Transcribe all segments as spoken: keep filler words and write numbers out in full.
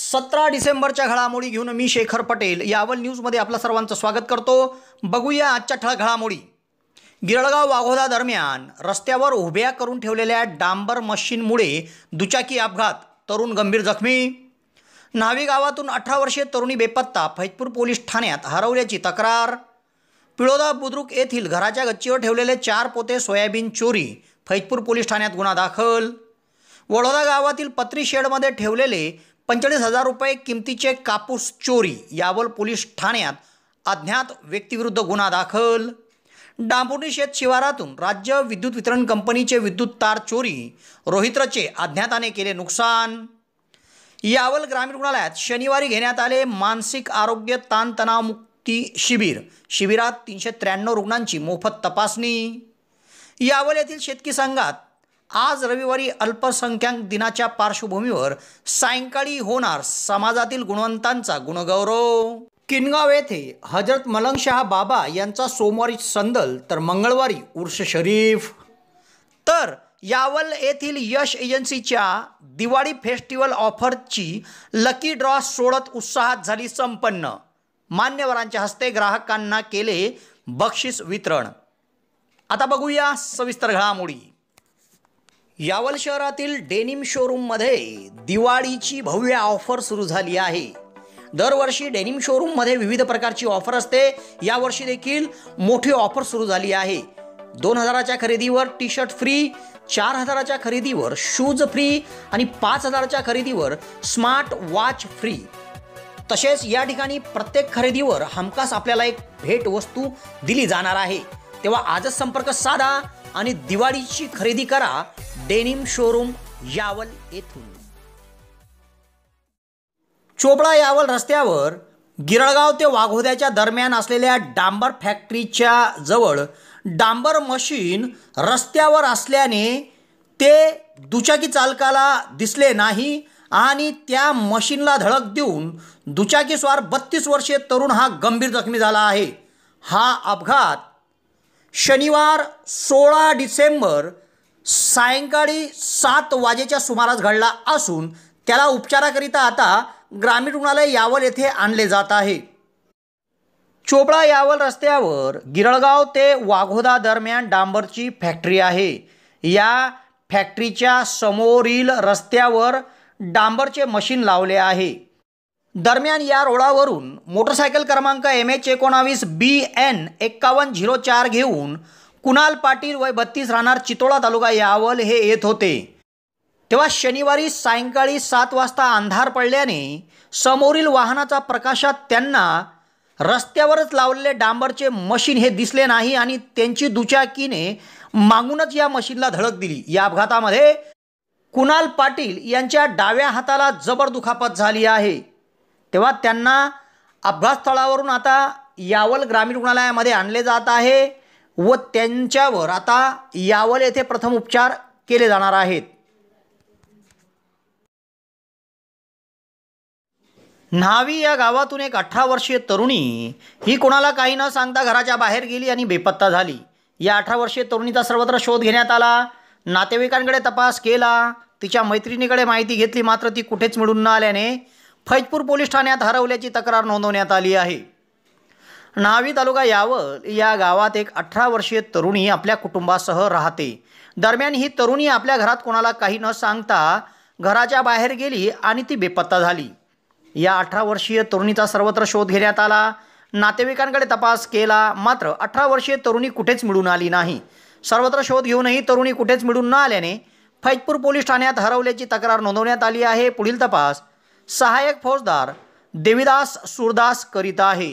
सतरा डिसेंबरच्या घडामोडी घेऊन मी शेखर पटेल यावल न्यूजमध्ये आपलं सर्वांचं स्वागत करतो। बघूया आजच्या ठळक घडामोडी। गिरळगाव वाघोदा दरम्यान रस्त्यावर उभ्या करून ठेवलेल्या डांबर मशीनमुळे दुचाकी अपघात, तरुण गंभीर जखमी। न्हावी गावातून अठरा वर्षीय तरुणी बेपत्ता, फैजपूर पोलीस ठाण्यात हरवल्याची तक्रार। पिळोदा बुद्रुक येथील घराच्या गच्चीवर ठेवलेले चार पोते सोयाबीन चोरी, फैजपूर पोलीस ठाण्यात गुन्हा दाखल। वडोदा गावातील पत्री शेडमध्ये ठेवलेले पंचेचाळीस हजार रुपये किमतीचे कापूस चोरी, यावल पोलीस ठाण्यात अज्ञात व्यक्तीविरुद्ध गुन्हा दाखल। डांबुर्णी शेत शिवारातून राज्य विद्युत वितरण कंपनीचे विद्युत तार चोरी, रोहित्रचे अज्ञाताने केले नुकसान। यावल ग्रामीण रुग्णालयात शनिवारी घेण्यात आले मानसिक आरोग्य ताणतणावमुक्ती शिबिर, शिबिरात तीनशे त्र्याण्णव रुग्णांची मोफत तपासणी। यावल येथील शेतकी संघात आज रविवारी अल्पसंख्याक दिनाच्या पार्श्वभूमीवर सायंकाळी होणार समाजातील गुणवंतांचा गुणगौरव। किनगाव येथे हजरत मलंगशाह बाबा यांचा सोमवारी संदल तर मंगळवारी उर्स शरीफ। तर यावल येथील यश एजन्सीच्या दिवाळी फेस्टिवल ऑफरची लकी ड्रॉ सोडत उत्साहात झाली संपन्न। मान्यवरांच्या हस्ते ग्राहकांना केले बक्षीस वितरण। आता बघूया सविस्तर घडामोडी। यावल शहरातील डेनिम शोरूममध्ये दिवाळीची भव्य ऑफर सुरू झाली आहे। दरवर्षी डेनिम शोरूममध्ये विविध प्रकारची ऑफर असते। यावर्षी देखील मोठी ऑफर सुरू झाली आहे। दोन हजाराच्या खरेदीवर टी शर्ट फ्री, चार हजाराच्या खरेदीवर शूज फ्री आणि पाच हजाराच्या खरेदीवर स्मार्ट वॉच फ्री। तसेच या ठिकाणी प्रत्येक खरेदीवर हमखास आपल्याला एक भेट वस्तू दिली जाणार आहे। तेव्हा आजच संपर्क साधा आणि दिवाळीची खरेदी करा डेनिम शोरूम यावल येथून। चोपडा यावल रस्त्यावर गिरळगाव ते वाघोद्याच्या दरम्यान असलेल्या डांबर फॅक्टरीच्या जवळ डांबर मशीन रस्त्यावर असल्याने ते दुचाकी चालकाला दिसले नाही आणि त्या मशीनला धडक देऊन दुचाकीस्वार बत्तीस वर्षीय तरुण हा गंभीर जखमी झाला आहे। हा अपघात शनिवार सोळा डिसेंबर सायंकाळी सात वाजेच्या सुमारास घडला असून त्याला उपचाराकरिता आता ग्रामीण रुग्णालय यावल येथे आणले जात आहे। चोपडा यावल रस्त्यावर गिरळगाव ते वाघोदा दरम्यान डांबरची फॅक्टरी आहे। या फॅक्टरीच्या समोरील रस्त्यावर डांबरचे मशीन लावले आहे। दरम्यान या रोडावरून मोटरसायकल क्रमांक एम एच एकोणावीस बी एन एक्कावन्न झिरो चार घेऊन कुणाल पाटील वय बत्तीस राहणार चितोळा तालुका यावल हे येत होते। तेव्हा शनिवारी सायंकाळी सात वाजता अंधार पडल्याने समोरील वाहनाचा प्रकाशात त्यांना रस्त्यावरच लावलेले डांबरचे मशीन हे दिसले नाही आणि त्यांची दुचाकीने मागूनच या मशीनला धडक दिली। या अपघातामध्ये कुणाल पाटील यांच्या डाव्या हाताला जबर दुखापत झाली आहे। तेव्हा त्यांना अपघात स्थळावरून आता यावल ग्रामीण रुग्णालयामध्ये आणले जात आहे व त्यांच्यावर आता यावल येथे प्रथम उपचार केले जाणार आहेत। न्हावी या गावातून एक अठरा वर्षीय तरुणी ही कोणाला काही न सांगता घराच्या बाहेर गेली आणि बेपत्ता झाली। या अठरा वर्षीय तरुणीचा सर्वत्र शोध घेण्यात आला, नातेवाईकांकडे तपास केला, तिच्या मैत्रिणीकडे माहिती घेतली, मात्र ती कुठेच मिळून न आल्याने फैजपूर पोलीस ठाण्यात हरवल्याची तक्रार नोंदवण्यात आली आहे। न्हावी तालुका यावल या गावात एक अठरा वर्षीय तरुणी आपल्या कुटुंबासह राहते। दरम्यान ही तरुणी आपल्या घरात कोणाला काही न सांगता घराच्या बाहेर गेली आणि ती बेपत्ता झाली। या अठरा वर्षीय तरुणीचा सर्वत्र शोध घेण्यात आला, नातेवाईकांकडे तपास केला, मात्र अठरा वर्षीय तरुणी कुठेच मिळून आली नाही। सर्वत्र शोध घेऊनही तरुणी कुठेच मिळून न आल्याने फैजपूर पोलीस ठाण्यात हरवल्याची तक्रार नोंदवण्यात आली आहे। पुढील तपास सहाय्यक फौजदार देविदास सुरदास करीत आहे।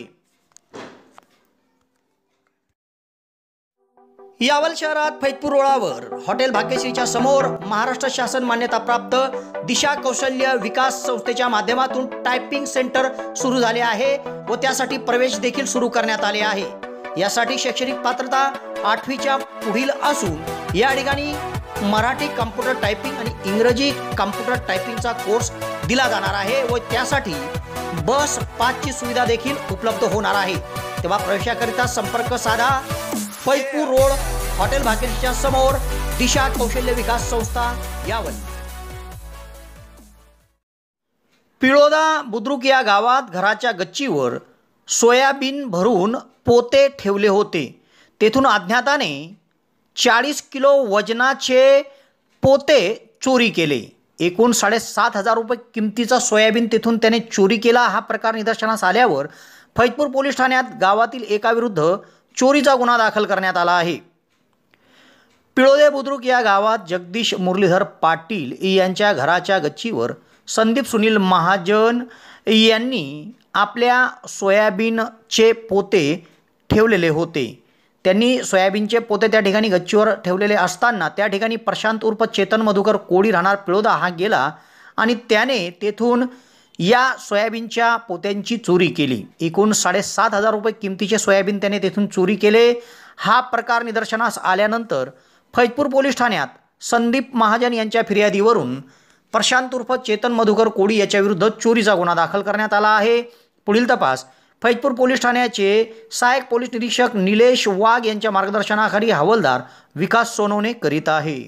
यावल शहरात फैजपूर रोडावर हॉटेल भाग्यश्रीच्या समोर महाराष्ट्र शासन मान्यताप्राप्त दिशा कौशल्य विकास संस्थेच्या माध्यमातून टायपिंग सेंटर सुरू झाले आहे व त्यासाठी प्रवेश देखील सुरू करण्यात आले आहे। यासाठी शैक्षणिक पात्रता आठवीच्या पुढील असून या ठिकाणी मराठी कम्प्युटर टायपिंग आणि इंग्रजी कम्प्युटर टायपिंगचा कोर्स दिला जाणार आहे व त्यासाठी बस पासची सुविधा देखील उपलब्ध होणार आहे। तेव्हा प्रवेशाकरिता संपर्क साधा फैजपूर रोड हॉटेल भाग्यश्रीच्या समोर दिशा कौशल्य विकास संस्था यावल। पिळोदा बुद्रुक या गावात घराच्या गच्चीवर सोयाबीन भरून पोते ठेवले होते. तेथून अज्ञाताने चाळीस किलो वजनाचे पोते चोरी केले. एकूण साडेसात हजार रुपये किमतीचा सोयाबीन तेथून त्याने चोरी केला. हा प्रकार निदर्शनास आल्यावर फैजपूर पोलीस ठाण्यात गावातील एकाविरुद्ध चोरीचा गुन्हा दाखल करण्यात आला आहे. पिळोदे बुद्रुक या गावात जगदीश मुरलीधर पाटील यांच्या घराच्या गच्चीवर संदीप सुनील महाजन यांनी आपल्या सोयाबीनचे पोते ठेवलेले होते. त्यांनी सोयाबीनचे पोते त्या ठिकाणी गच्चीवर ठेवलेले असताना त्या ठिकाणी प्रशांत उर्फ चेतन मधुकर कोडी राहणार पिळोदा हा गेला आणि त्याने तेथून या सोयाबीनच्या पोत्यांची चोरी केली. एकूण साडेसात हजार रुपये किमतीचे सोयाबीन त्याने तेथून चोरी केले. हा प्रकार निदर्शनास आल्यानंतर फैजपूर पोलीस ठाण्यात संदीप महाजन यांच्या फिर्यादीवरून प्रशांत उर्फ चेतन मधुकर कोडी याच्याविरुद्ध चोरीचा गुन्हा दाखल करण्यात आला आहे. पुढील तपास फैजपूर पोलीस ठाण्याचे सहाय्यक पोलीस निरीक्षक निलेश वाघ यांच्या मार्गदर्शनाखाली हवालदार विकास सोनवणे करीत आहे.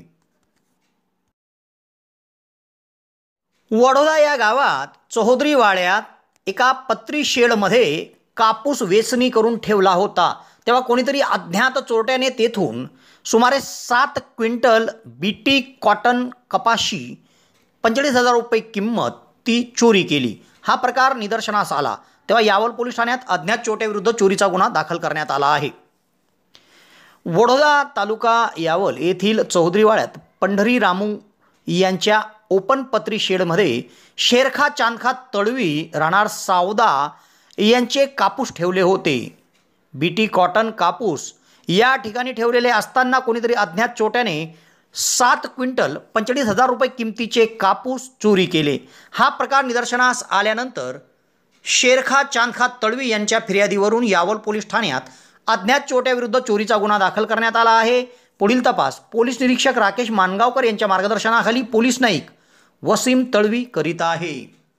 वडोदा या गावात चौधरी वाड्यात एका पत्री शेडमध्ये कापूस वेचणी करून ठेवला होता. तेव्हा कोणीतरी अज्ञात चोरट्याने तेथून सुमारे सात क्विंटल बीटी कॉटन कपाशी पंचेचाळीस हजार रुपये किंमत ती चोरी केली. हा प्रकार निदर्शनास आला तेव्हा यावल पोलीस ठाण्यात अज्ञात चोरट्याविरुद्ध चोरीचा गुन्हा दाखल करण्यात आला आहे. वडोदा तालुका यावल येथील चौधरीवाड्यात पंढरी रामू यांच्या ओपन पत्री शेडमध्ये शेरखा चांदखा तळवी राहणार सावदा यांचे कापूस ठेवले होते. बीटी कॉटन कापूस या ठिकाणी ठेवलेले असताना कोणीतरी अज्ञात चोरट्याने सात क्विंटल पंचेचाळीस हजार रुपये किमतीचे कापूस चोरी केले. हा प्रकार निदर्शनास आल्यानंतर शेरखा चांदखा तळवी यांच्या फिर्यादीवरून यावल पोलीस ठाण्यात अज्ञात चोरट्याविरुद्ध चोरीचा गुन्हा दाखल करण्यात आला आहे. पुढील तपास पोलीस निरीक्षक राकेश मानगावकर यांच्या मार्गदर्शनाखाली पोलीस नाईक वसीम तळवी करीत आहे.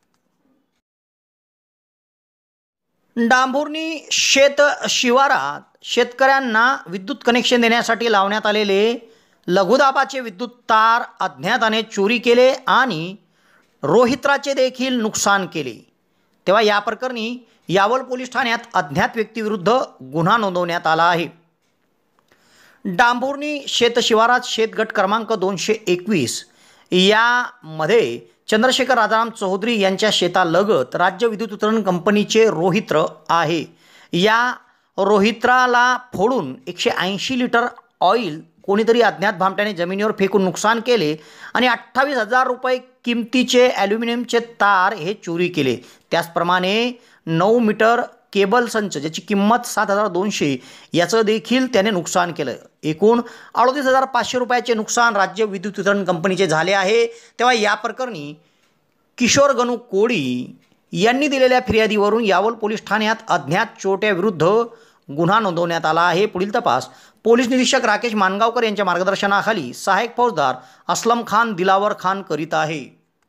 डांभुर्णी शेत शिवारात शेतकऱ्यांना विद्युत कनेक्शन देण्यासाठी लावण्यात आलेले लघुदाबाचे विद्युत तार अज्ञाताने चोरी केले आणि रोहित्राचे देखील नुकसान केले. तेव्हा या प्रकरणी यावल पोलीस ठाण्यात अज्ञात व्यक्तीविरुद्ध गुन्हा नोंदवण्यात आला आहे. डांभुर्णी शेत शिवारात शेतगट क्रमांक दोनशे एकवीस यामध्ये चंद्रशेखर राजाराम चौधरी यांच्या शेतालगत राज्य विद्युत वितरण कंपनीचे रोहित्र आहे. या रोहित्राला फोडून एकशे ऐंशी लिटर ऑइल कोणीतरी अज्ञात भामट्याने जमिनीवर फेकून नुकसान केले आणि अठ्ठावीस हजार रुपये किमतीचे ॲल्युमिनियमचे तार हे चोरी केले. त्याचप्रमाणे नऊ मीटर केबल संच ज्याची किंमत सात हजार दोनशे याचं देखील त्याने नुकसान केलं. एकूण अडतीस हजार पाचशे रुपयाचे नुकसान राज्य विद्युत वितरण कंपनीचे झाले आहे. तेव्हा या प्रकरणी किशोर गणू कोडी यांनी दिलेल्या फिर्यादीवरून यावल पोलीस ठाण्यात अज्ञात चोरट्याविरुद्ध गुन्हा नोंदवण्यात आला आहे. पुढील तपास पोलीस निरीक्षक राकेश मानगावकर यांच्या मार्गदर्शनाखाली सहाय्यक फौजदार असलम खान दिलावर खान करीत आहे.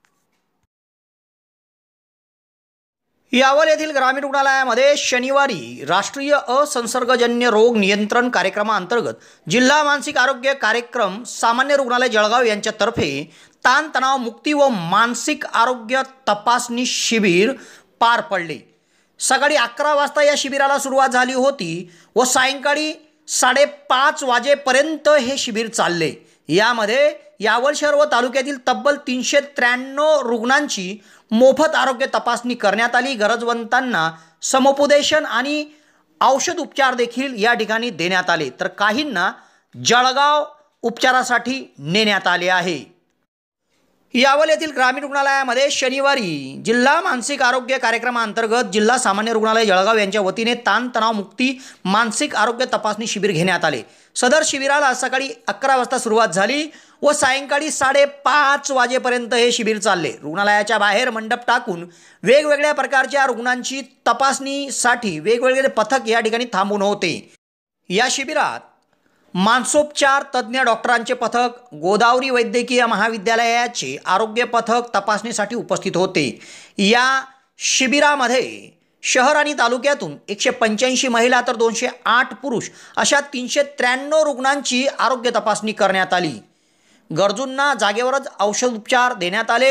यावल येथील ग्रामीण रुग्णालयामध्ये शनिवारी राष्ट्रीय असंसर्गजन्य रोग नियंत्रण कार्यक्रमाअंतर्गत जिल्हा मानसिक आरोग्य कार्यक्रम सामान्य रुग्णालय जळगाव यांच्यातर्फे ताणतणाव मुक्ती व मानसिक आरोग्य तपासणी शिबिर पार पडले. सकाळी अकरा वाजता या शिबिराला सुरुवात झाली होती व सायंकाळी साडेपाच वाजेपर्यंत हे शिबिर चालले. यामध्ये यावल शहर व तालुक्यातील तब्बल तीनशे त्र्याण्णव रुग्णांची मोफत आरोग्य तपासणी करण्यात आली. गरजवंतांना समुपदेशन आणि औषध उपचार देखील या ठिकाणी देण्यात आले तर काहींना जळगाव उपचारासाठी नेण्यात आले आहे. यावल येथील ग्रामीण रुग्णालयामध्ये शनिवारी जिल्हा मानसिक आरोग्य कार्यक्रमाअंतर्गत जिल्हा सामान्य रुग्णालय जळगाव यांच्या वतीने ताणतणाव मुक्ती मानसिक आरोग्य तपासणी शिबिर घेण्यात आले. सदर शिबिराला सकाळी अकरा वाजता सुरुवात झाली व सायंकाळी साडेपाच वाजेपर्यंत हे शिबिर चालले. रुग्णालयाच्या बाहेर मंडप टाकून वेगवेगळ्या प्रकारच्या रुग्णांची तपासणीसाठी वेगवेगळे पथक या ठिकाणी थांबून होते. या शिबिरात मानसोपचार तज्ज्ञ डॉक्टरांचे पथक, गोदावरी वैद्यकीय महाविद्यालयाचे आरोग्य पथक तपासणीसाठी उपस्थित होते. या शिबिरामध्ये शहर आणि तालुक्यातून एकशे पंच्याऐंशी महिला तर दोनशे आठ पुरुष अशा तीनशे त्र्याण्णव रुग्णांची आरोग्य तपासणी करण्यात आली. गरजूंना जागेवरच औषध उपचार देण्यात आले.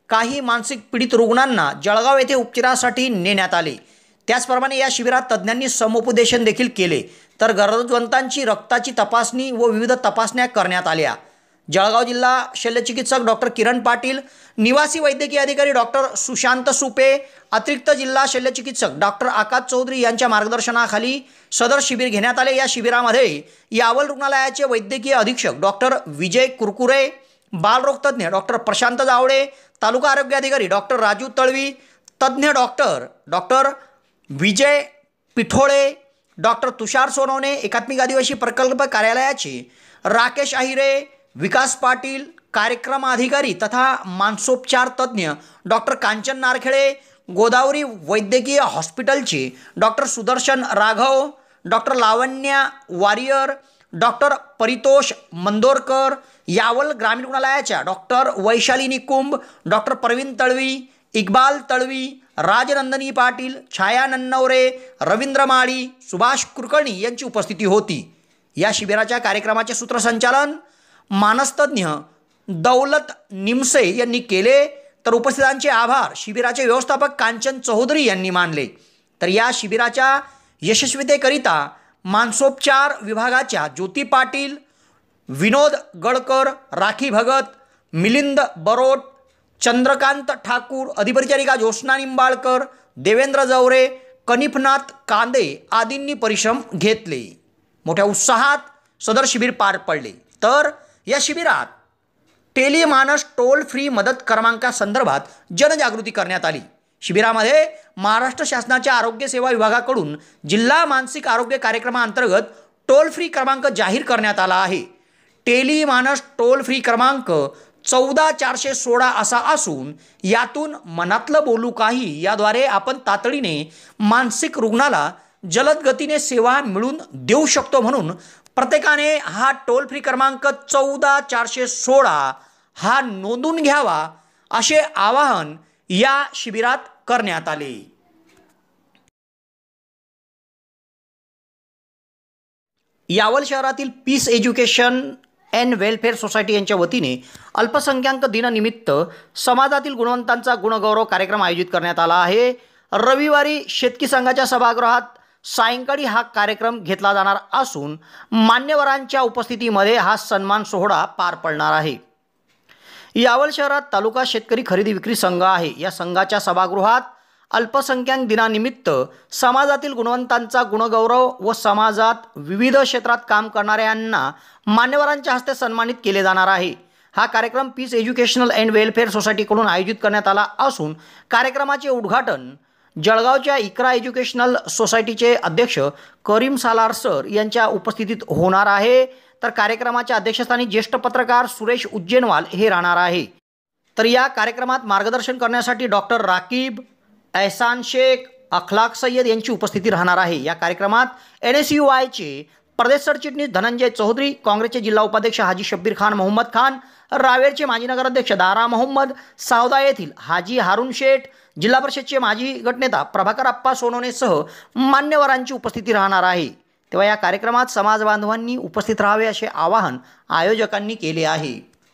काही मानसिक पीडित रुग्णांना जळगाव येथे उपचारासाठी नेण्यात आले। त्याचप्रमाणे या शिबिरात तज्ज्ञांनी समुपदेशन देखील केले, तर गरजवंतांची रक्ताची तपासणी व विविध तपासण्या करण्यात आल्या। जळगाव जिल्हा शल्यचिकित्सक डॉक्टर किरण पाटील, निवासी वैद्यकीय अधिकारी डॉक्टर सुशांत सुपे, अतिरिक्त जिल्हा शल्यचिकित्सक डॉक्टर आकाश चौधरी यांच्या मार्गदर्शनाखाली सदर शिबिर घेण्यात आले। या शिबिरामध्ये यावल रुग्णालयाचे वैद्यकीय अधीक्षक डॉक्टर विजय कुरकुरे, बालरोगतज्ञ डॉक्टर प्रशांत जावडे, तालुका आरोग्य अधिकारी डॉक्टर राजू तळवी, तज्ज्ञ doctor doctor Vijay Pithole, doctor Tushar Sonawane, एकात्मिक आदिवासी प्रकल्प कार्यालयाचे राकेश आहिरे, विकास पाटील, कार्यक्रम अधिकारी तथा मानसोपचार तज्ज्ञ डॉक्टर कांचन नारखेळे, गोदावरी वैद्यकीय हॉस्पिटलचे doctor Sudarshan Raghav, doctor Lavanya Warrier, doctor Paritosh Mandorkar, Yawal ग्रामीण रुग्णालयाच्या डॉक्टर वैशाली निकुंभ, डॉक्टर प्रवीण तळवी, इक्बाल तळवी, राजनंदनी पाटील, छाया नन्नवरे, रवींद्र माळी, सुभाष कुलकर्णी यांची उपस्थिती होती। या शिबिराच्या कार्यक्रमाचे सूत्रसंचालन मानसतज्ञ दौलत निमसे यांनी केले, तर उपस्थितांचे आभार शिबिराचे व्यवस्थापक कांचन चौधरी यांनी मानले। तर या शिबिराच्या यशस्वीतेकरिता मानसोपचार विभागाच्या ज्योती पाटील, विनोद गडकर, राखी भगत, मिलिंद बरोट, चंद्रकांत ठाकूर, अधिपरिचारिका ज्योत्स्ना निंबाळकर, देवेंद्र जवरे, कनिफनाथ कांदे आदींनी परिश्रम घेतले। मोठ्या उत्साहात सदर शिबिर पार पडले। तर या शिबिरात टेलिमानस टोल फ्री मदत क्रमांकासंदर्भात जनजागृती करण्यात आली। शिबिरामध्ये महाराष्ट्र शासनाच्या आरोग्य सेवा विभागाकडून जिल्हा मानसिक आरोग्य कार्यक्रमाअंतर्गत टोल फ्री क्रमांक जाहीर करण्यात आला आहे। टेलिमानस टोल फ्री क्रमांक चौदा चारशे सोळा असा असून यातून मनातलं बोलू काही याद्वारे आपण तातडीने मानसिक रुग्णाला जलद गतीने सेवा मिळवून देऊ शकतो, म्हणून प्रत्येकाने हा टोल फ्री क्रमांक चौदा चारशे सोळा हा नोंदून घ्यावा असे आवाहन या शिबिरात करण्यात आले। यावल शहरातील peace education and welfare society यांच्या वतीने अल्पसंख्याक दिनानिमित्त समाजातील गुणवंतांचा गुणगौरव कार्यक्रम आयोजित करण्यात आला आहे। रविवारी शेतकी संघाच्या सभागृहात सायंकाळी हा कार्यक्रम घेतला जाणार असून मान्यवरांच्या उपस्थितीमध्ये हा सन्मान सोहळा पार पडणार आहे। यावल शहरात तालुका शेतकरी खरेदी विक्री संघ आहे। या संघाच्या सभागृहात अल्पसंख्याक दिनानिमित्त समाजातील गुणवंतांचा गुणगौरव व समाजात विविध क्षेत्रात काम करणाऱ्यांना मान्यवरांच्या हस्ते सन्मानित केले जाणार आहे। हा कार्यक्रम पीस एज्युकेशनल अँड वेलफेअर सोसायटीकडून आयोजित करण्यात आला असून कार्यक्रमाचे उद्घाटन जळगावच्या इकरा एज्युकेशनल सोसायटीचे अध्यक्ष करीम सालार सर यांच्या उपस्थितीत होणार आहे। तर कार्यक्रमाच्या अध्यक्षस्थानी ज्येष्ठ पत्रकार सुरेश उज्जैनवाल हे राहणार आहे। तर या कार्यक्रमात मार्गदर्शन करण्यासाठी डॉक्टर राकीब, एहसान शेख, अखलाक सय्यद यांची उपस्थिती राहणार आहे। या कार्यक्रमात एन एस यू आयचे प्रदेश सरचिटणीस धनंजय चौधरी, काँग्रेसचे जिल्हा उपाध्यक्ष हाजी शब्बीर खान मोहम्मद खान, रावेरचे माजी नगराध्यक्ष दारा मोहम्मद, सावदा येथील हाजी हारून शेठ, जिल्हा परिषदचे माजी गटनेता प्रभाकर आप्पा सोनवणेसह मान्यवरांची उपस्थिती राहणार आहे। तेव्हा या कार्यक्रमात समाज बांधवांनी उपस्थित राहावे असे आवाहन आयोजकांनी केले आहे।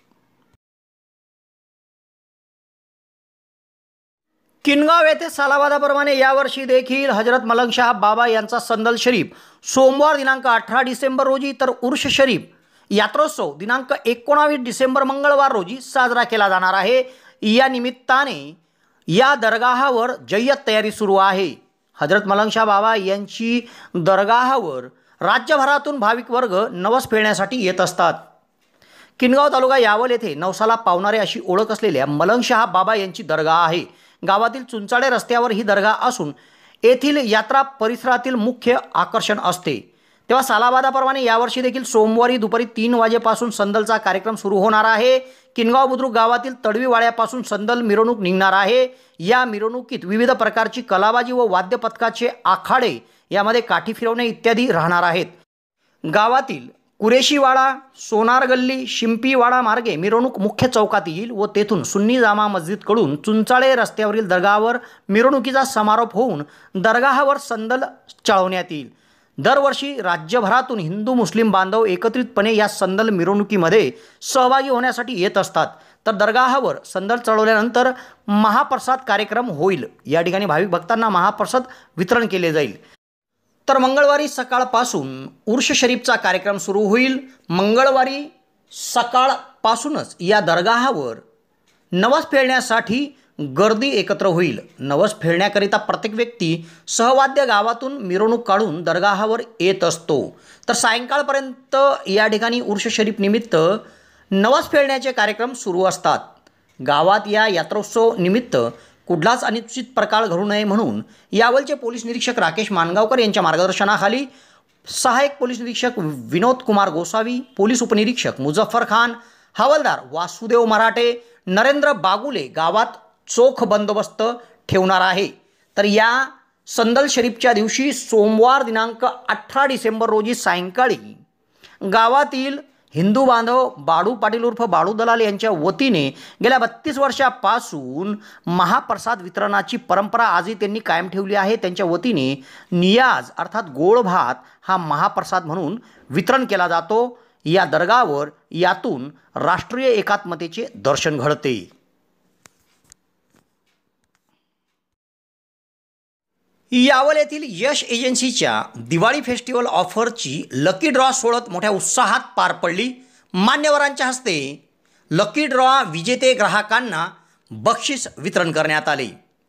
किनगाव येथे सालाबादाप्रमाणे यावर्षी देखील हजरत मलंग शाह बाबा यांचा संदल शरीफ सोमवार दिनांक अठरा डिसेंबर रोजी, तर उर्ष शरीफ यात्रोत्सव दिनांक एकोणावीस डिसेंबर मंगळवार रोजी साजरा केला जाणार आहे। या निमित्ताने या दरगाहावर जय्यत तयारी सुरू आहे। हजरत मलंग शाह बाबा यांची दरगाहावर राज्यभरातून भाविक वर्ग नवस फेडण्यासाठी येत असतात। किनगाव तालुका यावल येथे नवसाला पावणारे अशी ओळख असलेल्या मलंग शाह बाबा यांची दरगाह आहे। गावातील चुंचाळे रस्त्यावर ही दरगाह असून येथील यात्रा परिसरातील मुख्य आकर्षण असते। तेव्हा सालाबादाप्रमाणे यावर्षी देखील सोमवारी दुपारी तीन वाजेपासून संदलचा कार्यक्रम सुरू होणार आहे। किनगाव बुद्रुक गावातील तडवी वाड्यापासून संदल मिरवणूक निघणार आहे। या मिरवणुकीत विविध प्रकारची कलाबाजी व वाद्य पथकाचे आखाडे, यामध्ये काठी फिरवणे इत्यादी राहणार आहेत। गावातील कुरेशीवाडा, सोनार गल्ली, शिंपीवाडा मार्गे मिरवणूक मुख्य चौकात येईल व तेथून सुन्नी जामा मस्जिदकडून चुंचाळे रस्त्यावरील दरगाहावर मिरवणुकीचा समारोप होऊन दरगाहावर संदल चढवण्यात येईल। दरवर्षी राज्यभरातून हिंदू मुस्लिम बांधव एकत्रितपणे या संदल मिरवणुकीमध्ये सहभागी होण्यासाठी येत असतात। तर दरगाहावर संदल चढवल्यानंतर महाप्रसाद कार्यक्रम होईल। या ठिकाणी भाविक भक्तांना महाप्रसाद वितरण केले जाईल। तर मंगळवारी सकाळपासून उर्स शरीफचा कार्यक्रम सुरू होईल। मंगळवारी सकाळपासूनच या दरगाहावर नवस फेडण्यासाठी गर्दी एकत्र होईल। नवस फेडण्याकरिता प्रत्येक व्यक्ती सहवाद्य गावातून मिरवणूक काढून दरगाहावर येत असतो। तर सायंकाळपर्यंत या ठिकाणी उर्स शरीफ निमित्त नवस फेडण्याचे कार्यक्रम सुरू असतात। गावात या यात्रोत्सव निमित्त कुठलाच अनुचित प्रकार घडू नये म्हणून यावलचे पोलीस निरीक्षक राकेश मानगावकर यांच्या मार्गदर्शनाखाली सहाय्यक पोलीस निरीक्षक विनोद कुमार गोसावी, पोलीस उपनिरीक्षक मुझफ्फर खान, हवालदार वासुदेव मराठे, नरेंद्र बागुले गावात चोख बंदोबस्त ठेवणार आहे। तर या संदल शरीफच्या दिवशी सोमवार दिनांक अठरा डिसेंबर रोजी सायंकाळी गावातील हिंदू बांधव बाळू पाटील उर्फ बाळू दलाल यांच्या वतीने गेल्या बत्तीस वर्षापासून महाप्रसाद वितरणाची परंपरा आजही त्यांनी कायम ठेवली आहे। त्यांच्या वतीने नियाज अर्थात गोड भात हा महाप्रसाद म्हणून वितरण केला जातो। या दरगावर यातून राष्ट्रीय एकात्मतेचे दर्शन घडते। यावल येथील यश एजन्सीच्या दिवाळी फेस्टिवल ऑफरची लकी ड्रॉ सोहळ्यात मोठ्या उत्साहात पार पडली। मान्यवरांच्या हस्ते लकी ड्रॉ विजेते ग्राहकांना बक्षीस वितरण करण्यात आले।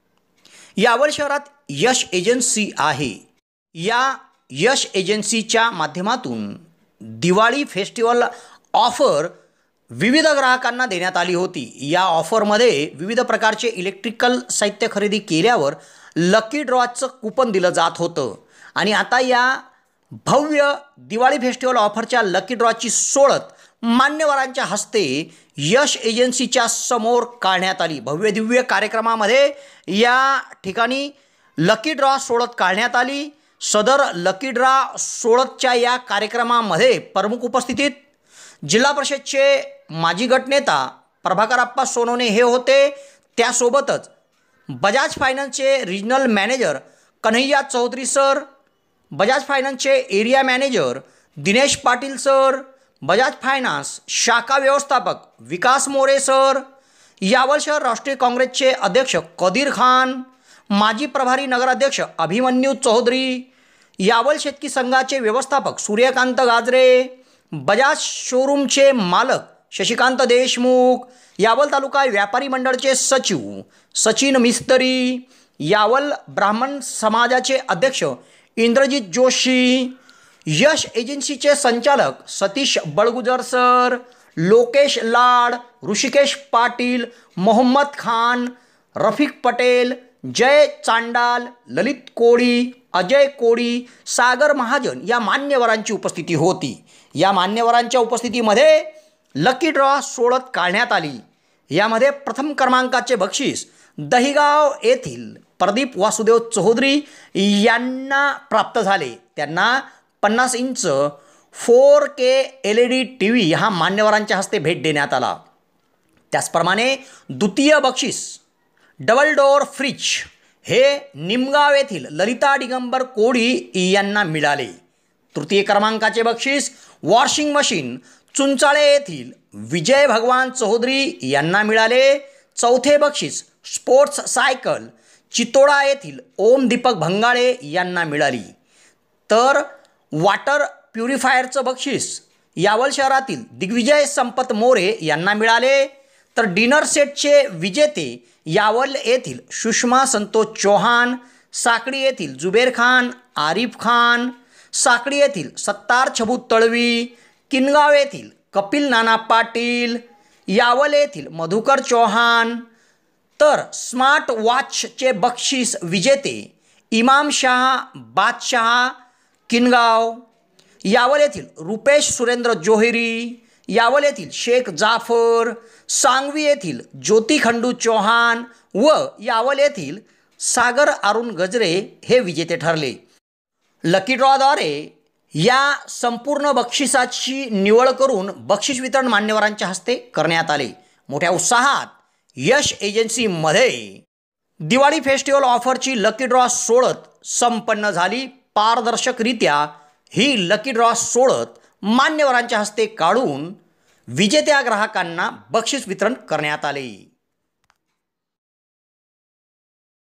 यावल शहरात यश एजन्सी आहे। या यश एजन्सीच्या माध्यमातून दिवाळी फेस्टिवल ऑफर विविध ग्राहकांना देण्यात आली होती। या ऑफरमध्ये विविध प्रकारचे इलेक्ट्रिकल साहित्य खरेदी केल्यावर लकी ड्रॉचं कूपन दिलं जात होतं आणि आता या भव्य दिवाळी फेस्टिवल ऑफरच्या लकी ड्रॉची सोडत मान्यवरांच्या हस्ते यश एजन्सीच्या समोर काढण्यात आली। भव्य दिव्य कार्यक्रमामध्ये या ठिकाणी लकी ड्रॉ सोडत काढण्यात आली। सदर लकी ड्रॉ सोडतच्या या कार्यक्रमामध्ये प्रमुख उपस्थितीत जिल्हा परिषदचे माजी गटनेता प्रभाकरप्पा सोनवणे हे होते। त्यासोबतच बजाज फायनान्सचे regional manager Kanhaiya Chaudhari sir, Bajaj फायनान्सचे area manager Dinesh Patil sir, Bajaj finance शाखा व्यवस्थापक विकास मोरे सर, यावल शहर राष्ट्रीय काँग्रेसचे अध्यक्ष कदीर खान, माजी प्रभारी नगराध्यक्ष अभिमन्यू चौधरी, यावल शेतकी संघाचे व्यवस्थापक सूर्यकांत गाजरे, बजाज शोरूमचे मालक शशिकांत देशमुख, यावल तालुका व्यापारी मंडळचे सचिव सचिन मिस्त्री, यावल ब्राह्मण समाजाचे अध्यक्ष इंद्रजित जोशी, यश एजन्सीचे संचालक सतीश बळगुजर सर, लोकेश लाड, ऋषिकेश पाटील, मोहम्मद खान, रफिक पटेल, जय चांडाल, ललित कोळी, अजय कोळी, सागर महाजन या मान्यवरांची उपस्थिती होती। या मान्यवरांच्या उपस्थितीमध्ये लकी ड्रॉ सोडत काढण्यात आली। यामध्ये प्रथम क्रमांकाचे बक्षीस दहिगाव येथील प्रदीप वासुदेव चौधरी यांना प्राप्त झाले। त्यांना पन्नास inch four K L E D T V हा मान्यवरांच्या हस्ते भेट देण्यात आला। त्याचप्रमाणे द्वितीय बक्षीस डबल डोअर फ्रिज हे निमगाव येथील ललिता दिगंबर कोळी यांना मिळाले। तृतीय क्रमांकाचे बक्षीस वॉशिंग मशीन चुंचाळे येथील विजय भगवान चौधरी यांना मिळाले। चौथे बक्षीस स्पोर्ट्स सायकल चितोडा येथील ओम दीपक भंगाळे यांना मिळाली। तर वॉटर प्युरिफायरचं बक्षीस यावल शहरातील दिग्विजय संपत मोरे यांना मिळाले। तर डिनर सेटचे विजेते यावल येथील सुषमा संतोष चौहान, साकडी येथील जुबेर खान, आरिफ खान, साकडी येथील सत्तार छबू तळवी, किनगाव येथील कपिल नाना पाटील, यावल येथील मधुकर चौहान। तर स्मार्ट वॉचचे बक्षीस विजेते इमाम शाह बादशाह किनगाव, यावल येथील रुपेश सुरेंद्र जोहरी, यावल येथील शेख जाफर, सांगवी येथील ज्योती खंडू चौहान व यावल येथील सागर अरुण गजरे हे विजेते ठरले। लकी ड्रॉद्वारे या संपूर्ण बक्षिसाची निवड करून बक्षीस वितरण मान्यवरांच्या हस्ते करण्यात आले। मोठ्या उत्साहात यश एजन्सीमध्ये दिवाळी फेस्टिवल ऑफरची लकी ड्रॉ सोडत संपन्न झाली। पारदर्शकरित्या ही लकी ड्रॉ सोडत मान्यवरांच्या हस्ते काढून विजेत्या ग्राहकांना बक्षीस वितरण करण्यात आले.